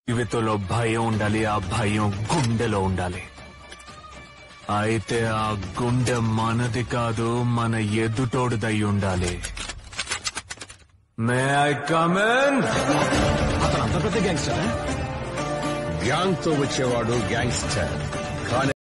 జీవితంలో భయం ఉండాలి, ఆ భయం గుండెలో ఉండాలి. అయితే ఆ గుండె మనది కాదు, మన ఎదుటోడిదై ఉండాలి. May I come in? అతను అంత పెద్ద గ్యాంగ్స్టర్. గ్యాంగ్ తో వచ్చేవాడు గ్యాంగ్స్టర్.